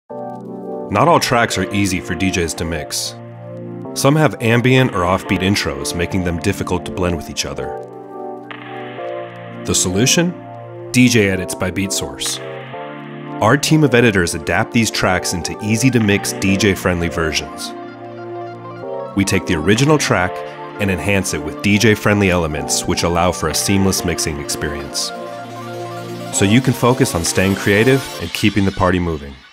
Not all tracks are easy for DJs to mix. Some have ambient or offbeat intros, making them difficult to blend with each other. The solution? DJ Edits by Beatsource. Our team of editors adapt these tracks into easy-to-mix, DJ-friendly versions. We take the original track and enhance it with DJ-friendly elements which allow for a seamless mixing experience. So you can focus on staying creative and keeping the party moving.